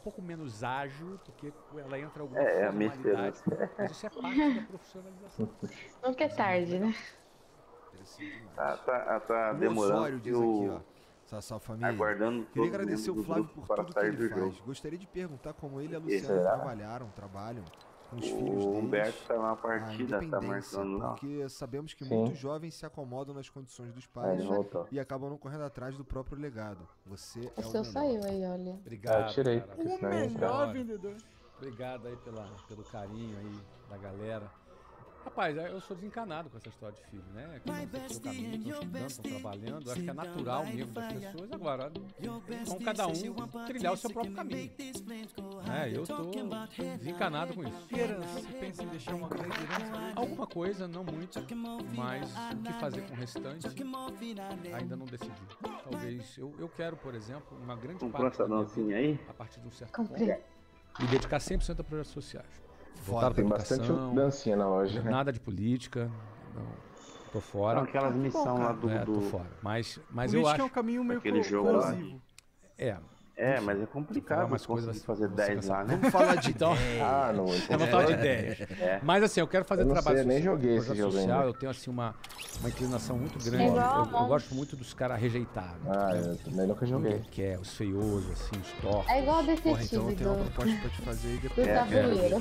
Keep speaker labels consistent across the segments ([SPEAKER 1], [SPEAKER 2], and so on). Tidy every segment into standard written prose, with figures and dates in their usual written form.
[SPEAKER 1] pouco menos ágil, porque ela entra alguma
[SPEAKER 2] É, a
[SPEAKER 1] formalidade,
[SPEAKER 2] misteriosa.
[SPEAKER 1] mas isso é parte da profissionalização.
[SPEAKER 3] Nunca é tarde, né?
[SPEAKER 4] Interessante demais.
[SPEAKER 2] Tá
[SPEAKER 4] O
[SPEAKER 2] demorando
[SPEAKER 4] Osório
[SPEAKER 2] que
[SPEAKER 4] diz aqui, ó.
[SPEAKER 2] o...
[SPEAKER 4] Sassá família.
[SPEAKER 2] Aguardando
[SPEAKER 4] Queria
[SPEAKER 2] todos os
[SPEAKER 4] agradecer
[SPEAKER 2] membros
[SPEAKER 4] o
[SPEAKER 2] do
[SPEAKER 4] Flávio
[SPEAKER 2] grupo
[SPEAKER 4] por
[SPEAKER 2] para
[SPEAKER 4] tudo que
[SPEAKER 2] sair
[SPEAKER 4] ele
[SPEAKER 2] do
[SPEAKER 4] faz.
[SPEAKER 2] jogo.
[SPEAKER 4] Gostaria de perguntar como ele e a
[SPEAKER 2] E
[SPEAKER 4] Luciana
[SPEAKER 2] será?
[SPEAKER 4] trabalham com os filhos
[SPEAKER 2] O
[SPEAKER 4] deles.
[SPEAKER 2] Humberto tá na
[SPEAKER 4] A
[SPEAKER 2] partida, tá
[SPEAKER 4] independência,
[SPEAKER 2] marcando lá.
[SPEAKER 4] porque sabemos que
[SPEAKER 5] Sim.
[SPEAKER 4] muitos jovens se acomodam nas condições dos
[SPEAKER 5] Aí
[SPEAKER 4] pais
[SPEAKER 5] ele voltou.
[SPEAKER 4] e acabam não correndo atrás do próprio legado. Você
[SPEAKER 3] O
[SPEAKER 4] é o
[SPEAKER 3] seu
[SPEAKER 4] melhor.
[SPEAKER 3] saiu aí, olha.
[SPEAKER 1] Obrigado,
[SPEAKER 5] Eu tirei,
[SPEAKER 1] cara.
[SPEAKER 5] porque senão ia entrar.
[SPEAKER 1] Melhor vendedor. Obrigado aí pelo carinho aí da galera. Rapaz, eu sou desencanado com essa história de filho, né? Que não sei o seu caminho, estão estudando, estão trabalhando. Acho que é natural mesmo das pessoas. Agora, então cada um trilhar o seu próprio caminho. Eu tô desencanado com isso.
[SPEAKER 6] Herança, você pensa em deixar uma coisa de herança?
[SPEAKER 1] Alguma coisa, não muito, mas o que fazer com o restante ainda não decidi. Talvez, eu quero, por exemplo, uma grande
[SPEAKER 2] Comprou
[SPEAKER 1] parte da
[SPEAKER 2] essa
[SPEAKER 1] minha
[SPEAKER 2] dancinha
[SPEAKER 1] vida,
[SPEAKER 2] aí?
[SPEAKER 1] a partir de um certo
[SPEAKER 3] Comprei.
[SPEAKER 1] ponto, me dedicar 100% a projetos sociais.
[SPEAKER 4] Foda,
[SPEAKER 1] Voltar pra
[SPEAKER 5] Tem bastante
[SPEAKER 1] educação,
[SPEAKER 5] dancinha na loja, né?
[SPEAKER 1] nada de política, não, tô fora.
[SPEAKER 2] Então, aquelas missões lá do...
[SPEAKER 1] Tô fora. Mas eu
[SPEAKER 6] Política
[SPEAKER 1] acho...
[SPEAKER 6] é um caminho meio
[SPEAKER 2] Aquele jogo lá.
[SPEAKER 6] corrosivo.
[SPEAKER 1] É,
[SPEAKER 2] mas é
[SPEAKER 1] falar
[SPEAKER 2] complicado
[SPEAKER 1] umas coisas
[SPEAKER 2] fazer
[SPEAKER 1] você
[SPEAKER 2] 10 lá, né?
[SPEAKER 4] Vamos falar de
[SPEAKER 1] Então,
[SPEAKER 5] Ah, não.
[SPEAKER 1] vamos falar de ideias.
[SPEAKER 2] É.
[SPEAKER 1] Mas assim, eu quero fazer
[SPEAKER 5] Eu não
[SPEAKER 1] trabalho
[SPEAKER 5] sei, nem
[SPEAKER 1] social.
[SPEAKER 5] joguei esse
[SPEAKER 1] Projeto
[SPEAKER 5] jogo
[SPEAKER 1] social,
[SPEAKER 5] ainda.
[SPEAKER 1] eu tenho assim uma inclinação muito grande.
[SPEAKER 3] É igual
[SPEAKER 1] Eu
[SPEAKER 3] Among
[SPEAKER 1] gosto muito dos caras rejeitados.
[SPEAKER 5] Ah, eu também nunca joguei.
[SPEAKER 1] Que é os feiosos, assim, os tortos.
[SPEAKER 3] É igual o
[SPEAKER 4] Porra, então
[SPEAKER 3] detetive
[SPEAKER 4] eu tenho uma
[SPEAKER 3] do
[SPEAKER 4] proposta pra te fazer aí
[SPEAKER 3] do
[SPEAKER 4] depois.
[SPEAKER 3] tabuleiro.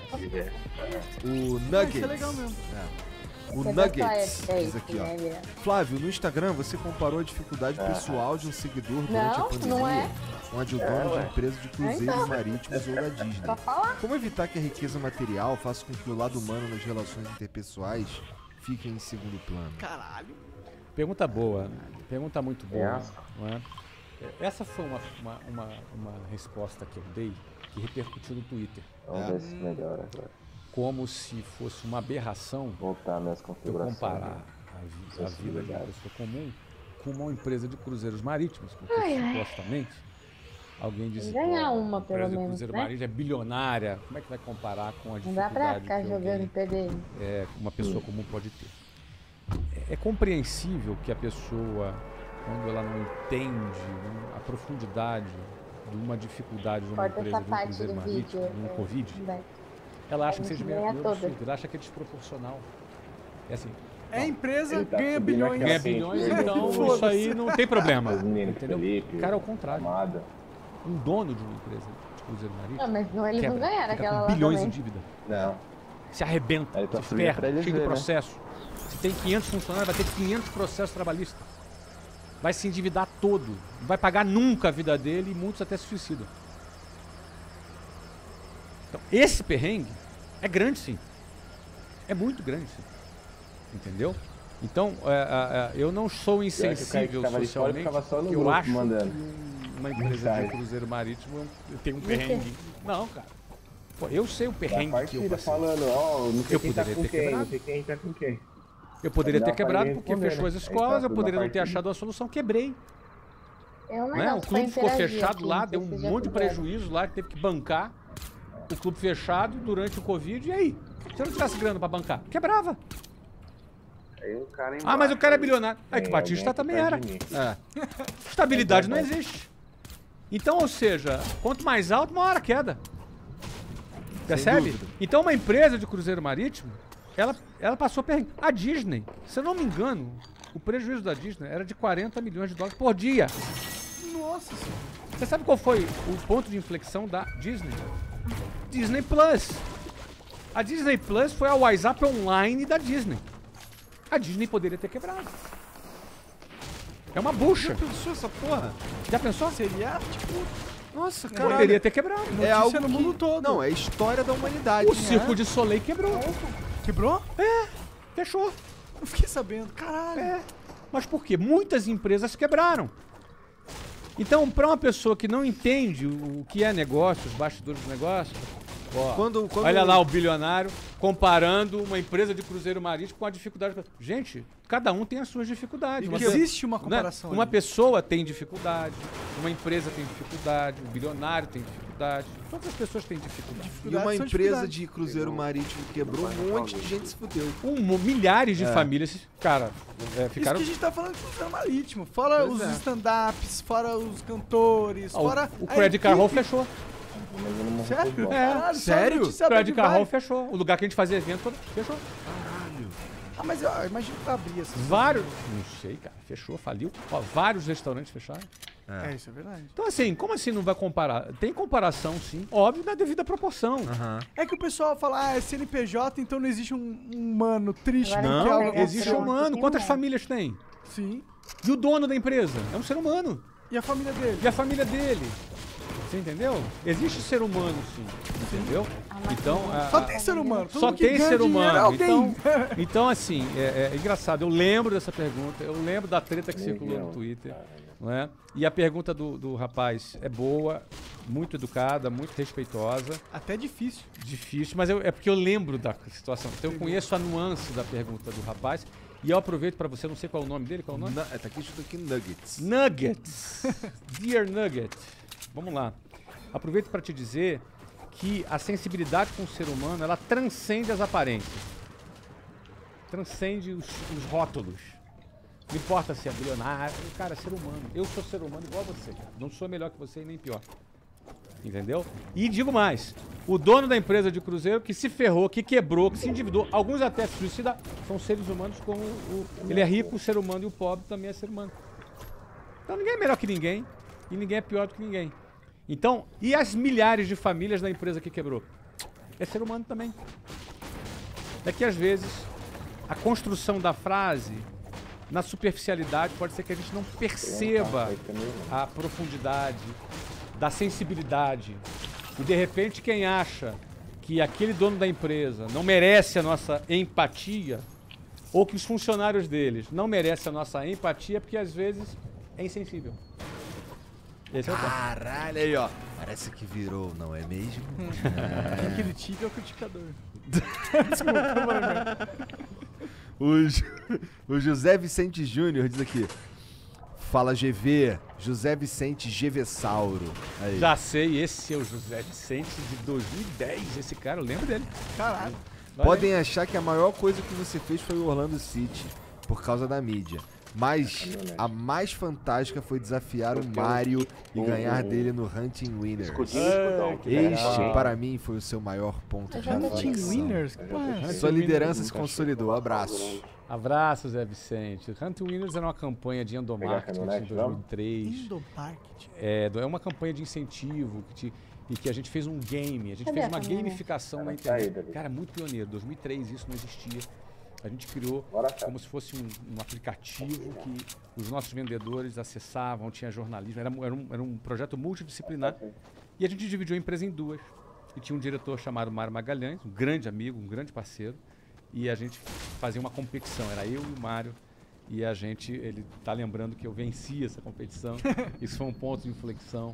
[SPEAKER 4] O
[SPEAKER 6] Isso
[SPEAKER 4] Nuggets.
[SPEAKER 6] é legal mesmo.
[SPEAKER 4] O
[SPEAKER 3] Você
[SPEAKER 4] Nuggets
[SPEAKER 3] é
[SPEAKER 4] diz aqui, ó.
[SPEAKER 3] né, Bira?
[SPEAKER 4] Flávio, no Instagram você comparou a dificuldade pessoal de um seguidor durante a
[SPEAKER 3] Não,
[SPEAKER 4] pandemia
[SPEAKER 3] não é.
[SPEAKER 4] com a de um dono de empresa de cruzeiros
[SPEAKER 3] Então.
[SPEAKER 4] marítimos ou da Disney.
[SPEAKER 3] Pra falar.
[SPEAKER 4] Como evitar que a riqueza material faça com que o lado humano nas relações interpessoais fique em segundo plano?
[SPEAKER 6] Caralho.
[SPEAKER 1] Pergunta boa, pergunta muito boa.
[SPEAKER 5] Essa.
[SPEAKER 1] Não é? Essa foi uma resposta que eu dei que repercutiu no Twitter.
[SPEAKER 5] Vamos ver se melhora agora.
[SPEAKER 1] Como se fosse uma aberração
[SPEAKER 5] Voltar minhas
[SPEAKER 1] eu
[SPEAKER 5] configurações.
[SPEAKER 1] comparar a vida de uma pessoa comum com uma empresa de cruzeiros marítimos, porque supostamente alguém disse que
[SPEAKER 3] Ganhar
[SPEAKER 1] a
[SPEAKER 3] uma,
[SPEAKER 1] empresa
[SPEAKER 3] pelo
[SPEAKER 1] de
[SPEAKER 3] menos,
[SPEAKER 1] cruzeiro
[SPEAKER 3] né?
[SPEAKER 1] marítimo é bilionária. Como é que vai comparar com a
[SPEAKER 3] Não dá pra
[SPEAKER 1] dificuldade
[SPEAKER 3] ficar
[SPEAKER 1] que
[SPEAKER 3] jogando
[SPEAKER 1] alguém,
[SPEAKER 3] PDM.
[SPEAKER 1] uma pessoa comum pode ter? É compreensível que a pessoa, quando ela não entende a profundidade de uma dificuldade de uma
[SPEAKER 3] Corta
[SPEAKER 1] empresa
[SPEAKER 3] essa
[SPEAKER 1] de um
[SPEAKER 3] parte
[SPEAKER 1] cruzeiro
[SPEAKER 3] do
[SPEAKER 1] marítimo,
[SPEAKER 3] vídeo.
[SPEAKER 1] de um Covid,
[SPEAKER 3] Vai.
[SPEAKER 1] ela acha que
[SPEAKER 3] A gente
[SPEAKER 1] seja meio
[SPEAKER 3] ganha todas.
[SPEAKER 1] absurdo, ela acha que é desproporcional. É assim,
[SPEAKER 6] É a empresa,
[SPEAKER 5] Ele tá
[SPEAKER 6] ganha
[SPEAKER 5] subindo
[SPEAKER 6] bilhões.
[SPEAKER 5] aquela
[SPEAKER 1] ganha bilhões,
[SPEAKER 5] Foda-se.
[SPEAKER 1] então isso aí não tem problema.
[SPEAKER 5] Os meninos,
[SPEAKER 1] Entendeu?
[SPEAKER 5] Felipe,
[SPEAKER 1] O cara é o contrário.
[SPEAKER 5] Amada.
[SPEAKER 1] Um dono de uma empresa de cruzeiro marítimo
[SPEAKER 3] Não, mas não, eles não
[SPEAKER 1] quebra,
[SPEAKER 3] ganharam
[SPEAKER 1] fica
[SPEAKER 3] aquela
[SPEAKER 1] com
[SPEAKER 3] lá
[SPEAKER 1] bilhões
[SPEAKER 3] também.
[SPEAKER 1] em dívida.
[SPEAKER 5] Não.
[SPEAKER 1] Se arrebenta,
[SPEAKER 5] Aí tá
[SPEAKER 1] se
[SPEAKER 5] subindo pra
[SPEAKER 1] ferra,
[SPEAKER 5] eles
[SPEAKER 1] cheio de
[SPEAKER 5] ver, né?
[SPEAKER 1] processo. Se tem 500 funcionários, vai ter 500 processos trabalhistas. Vai se endividar todo. Não vai pagar nunca a vida dele e muitos até se suicidam. Então, esse perrengue é grande, sim. É muito grande, sim. Entendeu? Então, eu não sou insensível
[SPEAKER 5] tava de fora
[SPEAKER 1] socialmente,
[SPEAKER 5] ficava só no
[SPEAKER 1] porque eu
[SPEAKER 5] grupo
[SPEAKER 1] acho
[SPEAKER 5] mandando.
[SPEAKER 1] que uma empresa de
[SPEAKER 5] Mensagem.
[SPEAKER 1] cruzeiro marítimo tem um perrengue. Não, cara. Pô, eu sei o
[SPEAKER 5] Da
[SPEAKER 1] perrengue que eu
[SPEAKER 5] partida
[SPEAKER 1] passei.
[SPEAKER 5] falando, ó, não sei
[SPEAKER 1] Eu
[SPEAKER 5] quem tá
[SPEAKER 1] poderia
[SPEAKER 5] com
[SPEAKER 1] ter
[SPEAKER 5] quem,
[SPEAKER 1] quebrado.
[SPEAKER 5] não sei quem tá com quem.
[SPEAKER 1] Eu poderia ter
[SPEAKER 5] Não,
[SPEAKER 1] quebrado
[SPEAKER 5] falei,
[SPEAKER 1] porque
[SPEAKER 5] responder,
[SPEAKER 1] fechou as
[SPEAKER 5] né? Aí
[SPEAKER 1] escolas,
[SPEAKER 5] tá
[SPEAKER 1] eu
[SPEAKER 5] tudo
[SPEAKER 1] poderia
[SPEAKER 5] na
[SPEAKER 1] não ter
[SPEAKER 5] partida.
[SPEAKER 1] achado a solução, quebrei.
[SPEAKER 3] É um
[SPEAKER 1] Né?
[SPEAKER 3] negócio
[SPEAKER 1] O clube
[SPEAKER 3] pra
[SPEAKER 1] ficou
[SPEAKER 3] interagir
[SPEAKER 1] fechado
[SPEAKER 3] aqui,
[SPEAKER 1] lá,
[SPEAKER 3] não sei
[SPEAKER 1] deu
[SPEAKER 3] se
[SPEAKER 1] um
[SPEAKER 3] já
[SPEAKER 1] monte de
[SPEAKER 3] puderam.
[SPEAKER 1] prejuízo lá, que teve que bancar o clube fechado durante o Covid. E aí? Se eu não tivesse grana pra bancar, quebrava.
[SPEAKER 2] Aí o cara
[SPEAKER 1] Ah, mas o cara é
[SPEAKER 2] embaixo,
[SPEAKER 1] bilionário. É que o
[SPEAKER 5] Tem
[SPEAKER 1] Batista
[SPEAKER 5] alguém
[SPEAKER 1] também
[SPEAKER 5] aqui
[SPEAKER 1] era.
[SPEAKER 5] perto de mim.
[SPEAKER 4] É.
[SPEAKER 1] Estabilidade não existe. Então, ou seja, quanto mais alto, maior a queda. Percebe?
[SPEAKER 4] dúvida.
[SPEAKER 1] Então, uma empresa de cruzeiro marítimo, ela passou perrengue. A Disney, se eu não me engano, o prejuízo da Disney era de 40 milhões de dólares por dia.
[SPEAKER 6] Nossa senhora.
[SPEAKER 1] Você sabe qual foi o ponto de inflexão da Disney? Disney Plus. A Disney Plus foi a WhatsApp online da Disney. A Disney poderia ter quebrado. É uma bucha.
[SPEAKER 6] Já pensou essa porra?
[SPEAKER 1] Já pensou?
[SPEAKER 6] Seria, tipo,
[SPEAKER 4] Nossa, cara.
[SPEAKER 1] Poderia ter quebrado.
[SPEAKER 4] É
[SPEAKER 6] notícia
[SPEAKER 4] algo
[SPEAKER 6] no
[SPEAKER 4] que-
[SPEAKER 6] mundo todo.
[SPEAKER 4] Não, é a história da humanidade.
[SPEAKER 1] O Circo de Soleil quebrou.
[SPEAKER 6] Quebrou?
[SPEAKER 1] Fechou.
[SPEAKER 6] Eu fiquei sabendo. Caralho.
[SPEAKER 1] É. Mas por quê? Muitas empresas quebraram. Então, para uma pessoa que não entende o que é negócio, os bastidores do negócio, ó,
[SPEAKER 4] Quando-
[SPEAKER 1] olha lá o bilionário comparando uma empresa de cruzeiro marítimo com a dificuldade. Gente, cada um tem as suas dificuldades. Uma
[SPEAKER 6] Existe uma
[SPEAKER 1] né?
[SPEAKER 6] comparação
[SPEAKER 1] Uma
[SPEAKER 6] ali.
[SPEAKER 1] pessoa tem dificuldade, uma empresa tem dificuldade, um bilionário tem dificuldade. Todas as pessoas têm dificuldade.
[SPEAKER 4] E uma
[SPEAKER 6] são
[SPEAKER 4] empresa
[SPEAKER 6] dificuldades.
[SPEAKER 4] de cruzeiro marítimo quebrou, um monte de gente se fudeu.
[SPEAKER 1] Milhares de
[SPEAKER 4] É.
[SPEAKER 1] famílias, cara,
[SPEAKER 6] Isso
[SPEAKER 1] ficaram.
[SPEAKER 6] que a gente tá falando de cruzeiro marítimo. Fora
[SPEAKER 4] Pois
[SPEAKER 6] os
[SPEAKER 4] é.
[SPEAKER 6] stand-ups, fora os cantores,
[SPEAKER 1] Ah,
[SPEAKER 6] fora...
[SPEAKER 1] o
[SPEAKER 6] a
[SPEAKER 1] Credit Card Hall
[SPEAKER 6] equipe.
[SPEAKER 1] fechou.
[SPEAKER 5] Mas eu não morro
[SPEAKER 6] Sério?
[SPEAKER 5] por bosta.
[SPEAKER 6] Caralho, só
[SPEAKER 4] sério?
[SPEAKER 6] notícia
[SPEAKER 1] O Credit
[SPEAKER 6] bad
[SPEAKER 1] Carroll
[SPEAKER 6] vibe.
[SPEAKER 1] fechou. O lugar que a gente fazia evento fechou.
[SPEAKER 6] Ah, mas eu imagino que abrir essas
[SPEAKER 1] Vários. Não sei, cara. Fechou, faliu. Ó, vários restaurantes fecharam.
[SPEAKER 6] É, isso é verdade.
[SPEAKER 1] Então, assim, como assim não vai comparar? Tem comparação, sim. Óbvio, na devida proporção.
[SPEAKER 6] É que o pessoal fala, é CNPJ, então não existe um humano triste.
[SPEAKER 3] Agora
[SPEAKER 6] que
[SPEAKER 1] Não,
[SPEAKER 6] é algo-
[SPEAKER 1] existe
[SPEAKER 3] Pronto,
[SPEAKER 1] humano.
[SPEAKER 3] tem
[SPEAKER 1] Quantas
[SPEAKER 3] um.
[SPEAKER 1] famílias tem?
[SPEAKER 6] Sim.
[SPEAKER 1] E o dono da empresa? É um ser humano.
[SPEAKER 6] E a família dele?
[SPEAKER 1] E a família dele? Você entendeu? Existe ser humano, sim. Entendeu? Então,
[SPEAKER 6] Só tem ser humano. Todo
[SPEAKER 1] só
[SPEAKER 6] mundo que
[SPEAKER 1] tem
[SPEAKER 6] ganha
[SPEAKER 1] ser
[SPEAKER 6] dinheiro é
[SPEAKER 1] humano.
[SPEAKER 6] alguém.
[SPEAKER 1] Então, assim, é engraçado. Eu lembro dessa pergunta. Eu lembro da treta que circulou no Twitter. Não é? E a pergunta do rapaz é boa, muito educada, muito respeitosa.
[SPEAKER 6] Até difícil.
[SPEAKER 1] Difícil, mas é porque eu lembro da situação. Então eu conheço a nuance da pergunta do rapaz. E eu aproveito para você, não sei qual é o nome dele, qual é o nome?
[SPEAKER 4] Tá aqui escrito aqui Nuggets.
[SPEAKER 1] Nuggets. Dear Nugget. Vamos lá. Aproveito para te dizer que a sensibilidade com o ser humano, ela transcende as aparências. Transcende os rótulos. Não importa se é bilionário, cara, é ser humano. Eu sou ser humano igual a você, cara. Não sou melhor que você e nem pior. Entendeu? E digo mais, o dono da empresa de cruzeiro que se ferrou, que quebrou, que se endividou, alguns até se suicidaram, são seres humanos como ele é rico, o ser humano, e o pobre também é ser humano. Então ninguém é melhor que ninguém e ninguém é pior do que ninguém. Então, e as milhares de famílias da empresa que quebrou? É ser humano também. É que às vezes a construção da frase, na superficialidade, pode ser que a gente não perceba a profundidade da sensibilidade. E de repente quem acha que aquele dono da empresa não merece a nossa empatia, ou que os funcionários deles não merecem a nossa empatia, porque às vezes é insensível. Esse é o ponto.
[SPEAKER 4] Caralho, aí ó. Parece que virou, não é mesmo?
[SPEAKER 6] Quem critica é o criticador.
[SPEAKER 4] O José Vicente Júnior diz aqui. Fala GV, José Vicente Gevessauro. Aí.
[SPEAKER 1] Já sei, esse é o José Vicente de 2010. Esse cara, eu lembro dele.
[SPEAKER 6] Caralho.
[SPEAKER 1] Olha
[SPEAKER 4] Podem achar que a maior coisa que você fez foi o Orlando City, por causa da mídia. Mas a mais fantástica foi desafiar o Mario e ganhar dele no Hunting Winners. Este, para mim, foi o seu maior ponto de
[SPEAKER 6] Hunting
[SPEAKER 4] reflexão.
[SPEAKER 6] Winners? Que porra é essa?
[SPEAKER 4] Sua liderança se consolidou. Abraço.
[SPEAKER 1] Abraço, Zé Vicente. Hunting Winners era uma campanha de endomarketing em 2003.
[SPEAKER 6] Endomarketing.
[SPEAKER 1] É uma campanha de incentivo e que a gente fez um game. A gente
[SPEAKER 3] Cadê
[SPEAKER 1] fez
[SPEAKER 3] a
[SPEAKER 1] uma
[SPEAKER 3] câmera?
[SPEAKER 1] gamificação na internet. Cara, muito pioneiro. 2003 isso não existia. A gente criou como se fosse um aplicativo que os nossos vendedores acessavam, tinha jornalismo. Era um projeto multidisciplinar. E a gente dividiu a empresa em duas. E tinha um diretor chamado Mário Magalhães, um grande amigo, um grande parceiro. E a gente fazia uma competição. Era eu e o Mário. E ele tá lembrando que eu venci essa competição. Isso foi um ponto de inflexão.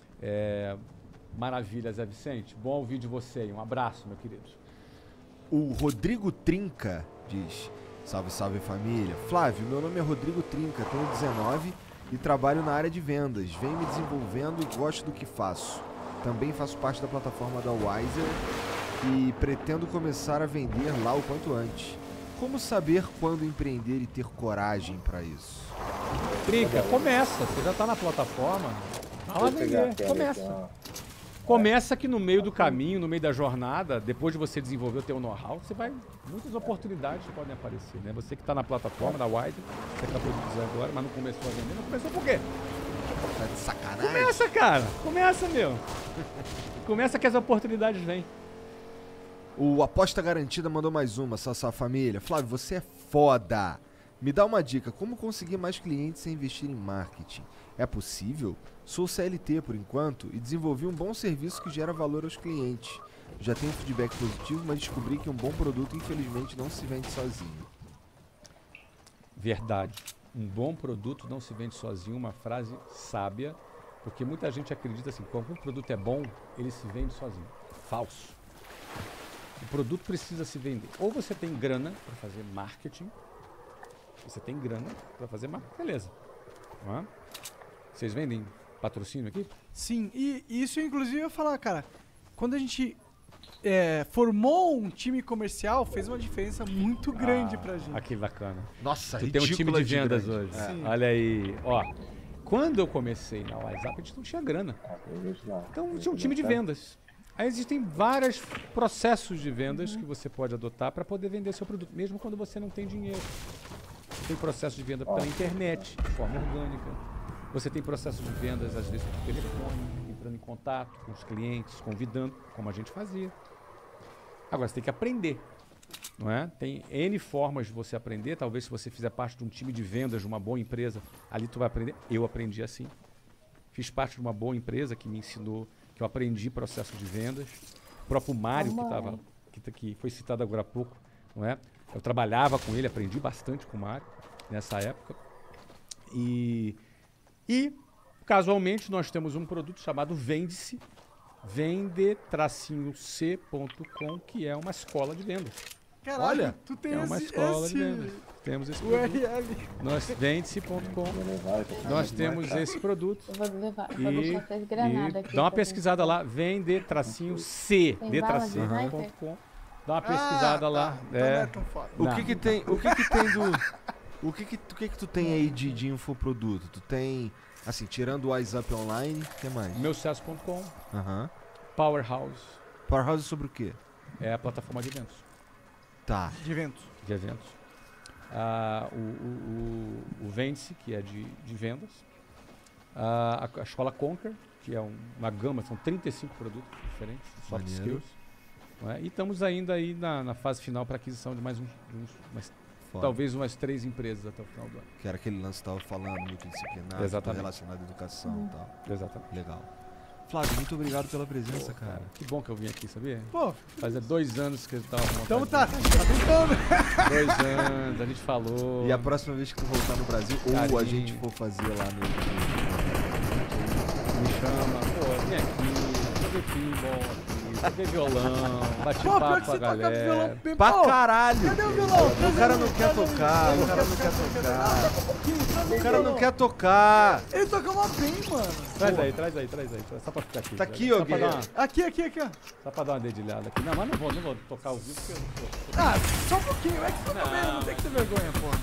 [SPEAKER 1] Maravilha, Zé Vicente. Bom ouvir de você aí. Um abraço, meu querido.
[SPEAKER 4] O Rodrigo Trinca diz: salve, salve família. Flávio, meu nome é Rodrigo Trinca, tenho 19 e trabalho na área de vendas. Venho me desenvolvendo e gosto do que faço. Também faço parte da plataforma da Wiser e pretendo começar a vender lá o quanto antes. Como saber quando empreender e ter coragem para isso?
[SPEAKER 1] Trinca, começa. Você já tá na plataforma. Vai lá vender. Começa. Começa que no meio do caminho, no meio da jornada, depois de você desenvolver o teu know-how, muitas oportunidades podem aparecer, né? Você que está na plataforma da Wiser, você acabou de dizer agora, mas não começou a vender, não começou por quê?
[SPEAKER 4] Tá de sacanagem?
[SPEAKER 1] Começa, cara! Começa, meu! Começa que as oportunidades vêm.
[SPEAKER 4] O Aposta Garantida mandou mais uma, Sassá família. Flávio, você é foda! Me dá uma dica, como conseguir mais clientes sem investir em marketing? É possível? Sou CLT por enquanto e desenvolvi um bom serviço que gera valor aos clientes. Já tenho feedback positivo, mas descobri que um bom produto infelizmente não se vende sozinho.
[SPEAKER 1] Verdade. Um bom produto não se vende sozinho, uma frase sábia, porque muita gente acredita assim, quando um produto é bom, ele se vende sozinho. Falso. O produto precisa se vender. Ou você tem grana para fazer marketing, beleza. Não é? Vocês vendem patrocínio aqui?
[SPEAKER 6] Sim, e isso inclusive eu ia falar, cara, quando a gente formou um time comercial, fez uma diferença muito grande pra gente.
[SPEAKER 1] Ah, que bacana.
[SPEAKER 4] Nossa,
[SPEAKER 1] Tu tem um time de vendas
[SPEAKER 4] grande.
[SPEAKER 1] hoje.
[SPEAKER 6] Sim.
[SPEAKER 1] Olha aí, ó. quando eu comecei na WhatsApp, a gente não tinha grana. Então tinha um time de vendas. Aí existem vários processos de vendas que você pode adotar para poder vender seu produto, mesmo quando você não tem dinheiro. Tem processo de venda pela internet, de forma orgânica. Você tem processo de vendas, às vezes, por telefone, entrando em contato com os clientes, convidando, como a gente fazia. Agora, você tem que aprender, não é? Tem N formas de você aprender. Talvez se você fizer parte de um time de vendas de uma boa empresa, ali tu vai aprender. Eu aprendi assim. Fiz parte de uma boa empresa que me ensinou, que eu aprendi processo de vendas. O próprio Mário, que foi citado agora há pouco, não é? Eu trabalhava com ele, aprendi bastante com o Mário nessa época. E casualmente, nós temos um produto chamado Vende-se, vende-c.com, que é uma escola de vendas.
[SPEAKER 6] Caralho,
[SPEAKER 4] Olha,
[SPEAKER 6] tu tem
[SPEAKER 1] É uma escola de vendas. Temos esse produto.
[SPEAKER 6] URL.
[SPEAKER 1] Nós vende-se.com. Nós temos esse produto.
[SPEAKER 3] Eu vou levar, vou deixar vocês granada aqui.
[SPEAKER 1] Dá uma
[SPEAKER 3] pra
[SPEAKER 1] pesquisada lá, vende-c,
[SPEAKER 3] Tem bala de sniper?
[SPEAKER 1] d-c.com. Dá uma pesquisada lá.
[SPEAKER 6] Então não é tão foda.
[SPEAKER 4] O que tem do... O que tu tem aí de infoproduto? Tu tem, assim, tirando o WhatsApp Online, o que mais?
[SPEAKER 1] Meucesso.com,
[SPEAKER 4] Aham.
[SPEAKER 1] Powerhouse,
[SPEAKER 4] Powerhouse sobre o quê?
[SPEAKER 1] é a plataforma de eventos.
[SPEAKER 4] Tá.
[SPEAKER 6] De eventos.
[SPEAKER 1] De eventos. O Vende-se, que é de vendas. A escola Conquer, que é uma gama, são 35 produtos diferentes, soft
[SPEAKER 4] Maneiro.
[SPEAKER 1] skills. Não é? E estamos ainda aí na fase final para aquisição de mais
[SPEAKER 4] Foda.
[SPEAKER 1] talvez umas 3 empresas até o final do ano.
[SPEAKER 4] Que era aquele lance que tava falando, multidisciplinar,
[SPEAKER 1] Exatamente.
[SPEAKER 4] relacionado à educação e tal.
[SPEAKER 1] Exatamente.
[SPEAKER 4] Legal. Flávio, muito obrigado pela presença, cara.
[SPEAKER 1] Que bom que eu vim aqui, sabia?
[SPEAKER 6] Pô,
[SPEAKER 1] Fazia 2 anos que eu tava com
[SPEAKER 6] então
[SPEAKER 1] vontade
[SPEAKER 6] tá
[SPEAKER 1] de
[SPEAKER 6] tentando.
[SPEAKER 1] vir. 2 anos, a gente falou.
[SPEAKER 4] E a próxima vez que tu voltar no Brasil, ou a
[SPEAKER 1] Carinho.
[SPEAKER 4] gente for fazer lá no...
[SPEAKER 1] Me chama, pô, vem aqui, fazer pinball aqui, fazer violão, bate
[SPEAKER 6] Pô, pior
[SPEAKER 1] papo
[SPEAKER 6] que
[SPEAKER 1] com a
[SPEAKER 6] você toca violão
[SPEAKER 1] galera.
[SPEAKER 6] bem.
[SPEAKER 4] Pra
[SPEAKER 6] Pô,
[SPEAKER 4] caralho!
[SPEAKER 6] cadê o violão?
[SPEAKER 4] O cara não quer tocar, o cara não quer tocar. O cara não quer tocar.
[SPEAKER 6] Ele toca mó bem, mano.
[SPEAKER 1] Traz aí, só pra ficar aqui.
[SPEAKER 4] Tá
[SPEAKER 1] velho.
[SPEAKER 4] aqui,
[SPEAKER 1] Só
[SPEAKER 4] ó,
[SPEAKER 1] pra dar
[SPEAKER 4] Guilherme.
[SPEAKER 1] uma-
[SPEAKER 6] Aqui, ó.
[SPEAKER 1] Só pra dar uma dedilhada aqui. Não, mas não vou tocar ao vivo porque eu não tô.
[SPEAKER 6] Ah, só um pouquinho. É que toca bem, não tem que ter vergonha, porra.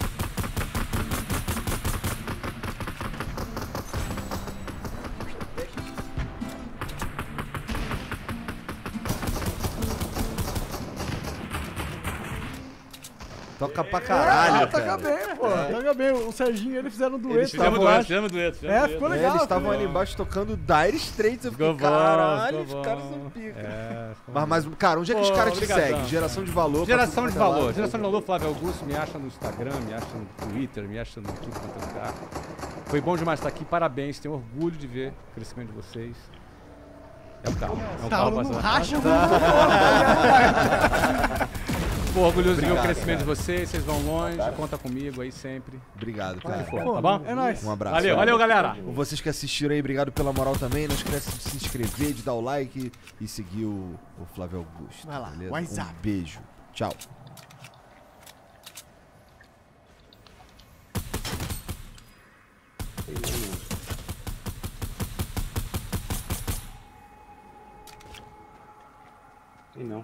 [SPEAKER 4] Toca pra caralho,
[SPEAKER 6] toca
[SPEAKER 4] cara.
[SPEAKER 6] bem, pô. Toca bem. O Serginho e ele fizeram um dueto.
[SPEAKER 4] Eles
[SPEAKER 6] lá
[SPEAKER 4] estavam
[SPEAKER 6] embaixo.
[SPEAKER 1] fizemos dueto.
[SPEAKER 6] Ficou legal.
[SPEAKER 4] Eles estavam
[SPEAKER 6] ficou
[SPEAKER 4] ali
[SPEAKER 6] legal.
[SPEAKER 4] embaixo tocando Dire Straits. Eu fiquei,
[SPEAKER 1] Ficou bom,
[SPEAKER 4] caralho,
[SPEAKER 1] ficou
[SPEAKER 4] os caras
[SPEAKER 1] bom.
[SPEAKER 4] são pica.
[SPEAKER 1] É,
[SPEAKER 4] Mas, cara, onde é que os
[SPEAKER 1] Pô,
[SPEAKER 4] caras te
[SPEAKER 1] obrigadão,
[SPEAKER 4] seguem? Geração de valor. pra
[SPEAKER 1] Geração
[SPEAKER 4] tudo
[SPEAKER 1] de
[SPEAKER 4] quanto é
[SPEAKER 1] valor.
[SPEAKER 4] lado.
[SPEAKER 1] Geração de valor, Flávio Augusto. Me acha no Instagram, me acha no Twitter, me acha no tudo quanto é lugar. Foi bom demais estar aqui. Parabéns. Tenho orgulho de ver o crescimento de vocês. É um carro. É um
[SPEAKER 6] Tá
[SPEAKER 1] carro
[SPEAKER 6] rolando um
[SPEAKER 1] passando.
[SPEAKER 6] racha.
[SPEAKER 1] Tô orgulhoso de ver o
[SPEAKER 4] Obrigado,
[SPEAKER 1] crescimento de
[SPEAKER 4] cara.
[SPEAKER 1] vocês. Vocês vão longe. Conta comigo aí sempre.
[SPEAKER 4] Obrigado, cara.
[SPEAKER 1] Tá bom?
[SPEAKER 6] É nóis.
[SPEAKER 4] Um abraço.
[SPEAKER 1] Valeu, galera.
[SPEAKER 4] Vocês que assistiram aí, obrigado pela moral também. Não esquece de se inscrever, de dar o like e seguir o Flávio Augusto.
[SPEAKER 6] Vai lá,
[SPEAKER 4] beleza?
[SPEAKER 6] WhatsApp.
[SPEAKER 4] Um beijo. Tchau.
[SPEAKER 2] Sei não.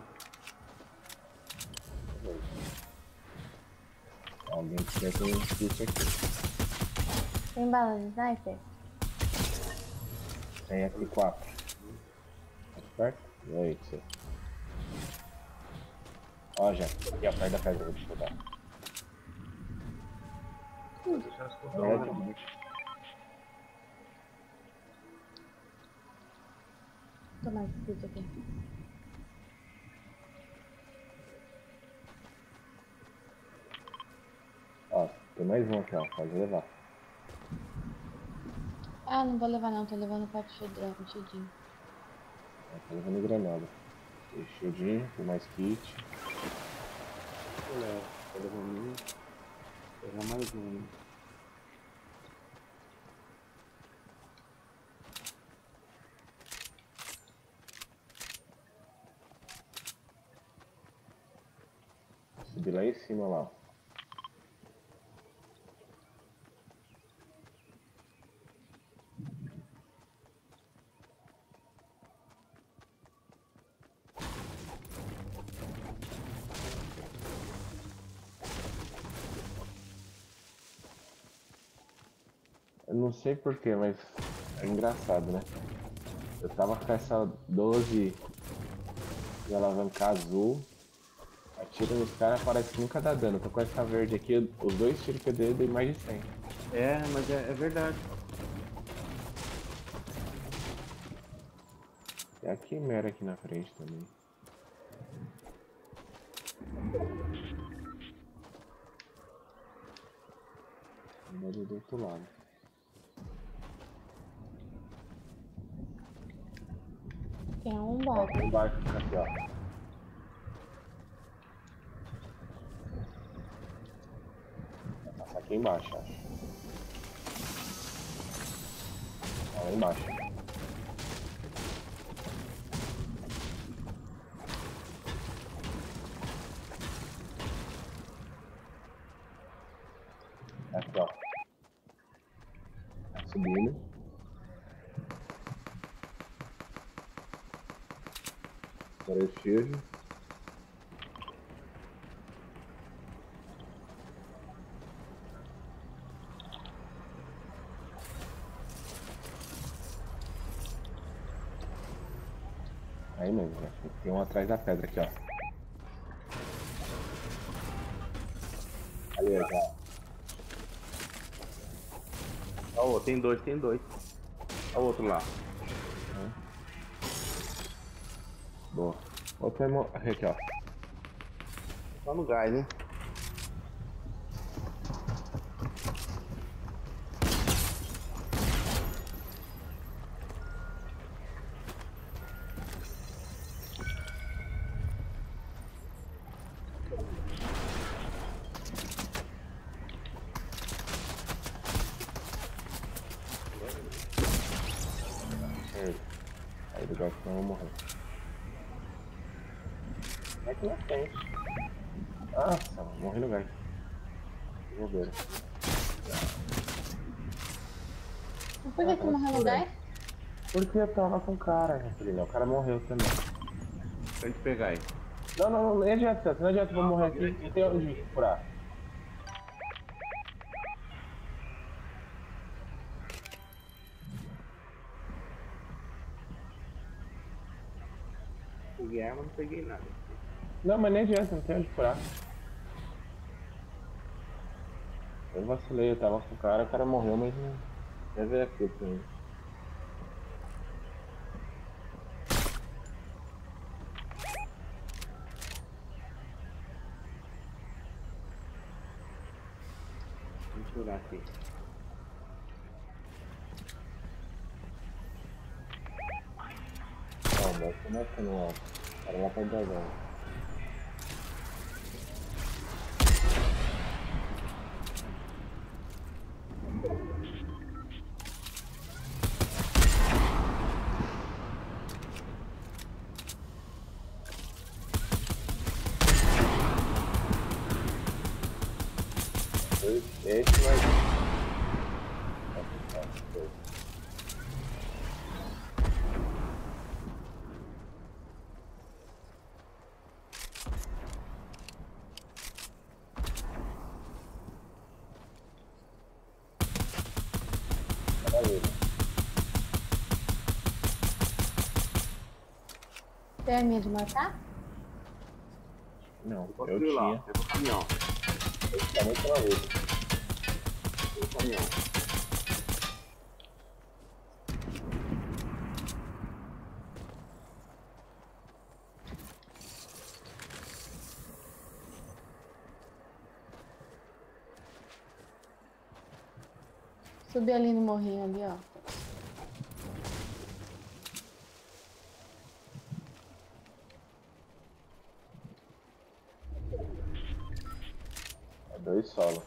[SPEAKER 5] Alguém que quer ter um kit aqui.
[SPEAKER 3] Tem bala de sniper?
[SPEAKER 5] Tem aqui 4. Tá certo? E aí, que você? Ó, já. Aqui, ó, perto da casa. Deixa eu dar.
[SPEAKER 3] Toma esse kit aqui.
[SPEAKER 5] Ó, tem mais um aqui, ó. Pode levar.
[SPEAKER 3] Ah, não vou levar não, tô levando 4 chudinho.
[SPEAKER 5] Ó, tá levando granada. Tem shieldinho, tem mais kit.
[SPEAKER 2] Eu levo. Tô levando um. Vou pegar mais um.
[SPEAKER 5] Subir lá em cima lá. Eu não sei porquê, mas é engraçado, né? Eu tava com essa 12 de alavancar azul, atiro nos caras, parece que nunca dá dano. Tô com essa verde aqui, os dois tiros que eu dei mais de 100.
[SPEAKER 2] É, mas é verdade.
[SPEAKER 5] É a quimera aqui na frente também. Ali do outro lado.
[SPEAKER 3] Tem um
[SPEAKER 5] Ó,
[SPEAKER 3] barco.
[SPEAKER 5] aqui embaixo, aqui, ó. Vai passar aqui embaixo, ó. Ó, lá embaixo. Aqui, ó. Tá subindo. Agora eu tiro. Aí mesmo, né? Tem um atrás da pedra aqui, ó. Ali, ó.
[SPEAKER 2] Ó, tem dois. Ó o outro lá.
[SPEAKER 5] Boa. Outro é aqui, ó.
[SPEAKER 2] Só no gás, hein?
[SPEAKER 5] Aí do gato não vou morrer. É que na frente. Nossa, morri no gás. Vou ver.
[SPEAKER 3] Por que tu morreu no gás?
[SPEAKER 5] Porque eu tava com o cara, filho. O cara morreu também.
[SPEAKER 2] Pra gente pegar aí.
[SPEAKER 5] Não adianta, não adianta, eu vou morrer aqui. Não tem onde curar.
[SPEAKER 2] Peguei arma, não peguei nada.
[SPEAKER 5] Não, mas nem adianta, não tem onde curar. Eu vacilei, eu tava com o cara morreu, mas não. Deve ver aqui pra mim.
[SPEAKER 2] Vamos curar aqui.
[SPEAKER 5] Não, mas como é que não é? O cara lá pra dragão. Esse vai. Maravilha.
[SPEAKER 3] Tem a minha de matar?
[SPEAKER 5] Não,
[SPEAKER 2] Posso
[SPEAKER 5] eu
[SPEAKER 2] ir lá,
[SPEAKER 5] tinha.
[SPEAKER 2] pega o caminhão.
[SPEAKER 5] Esse tá muito maluco.
[SPEAKER 2] Pega o caminhão.
[SPEAKER 3] Subi ali no morrinho ali, ó.
[SPEAKER 5] É 2 solos.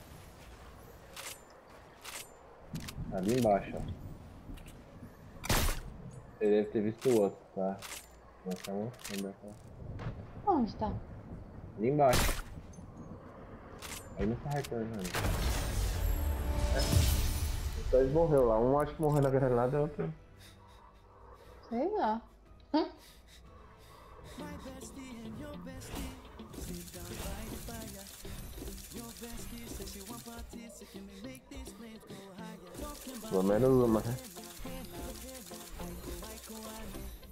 [SPEAKER 5] Ali embaixo, ó. Você deve ter visto o outro, tá? Nós estamos
[SPEAKER 3] Onde tá?
[SPEAKER 5] ali embaixo. Aí não tá retornando. Os dois morreu lá. Um acho que morreu na granada e outro.
[SPEAKER 3] Sei lá.
[SPEAKER 5] Pelo menos uma, né?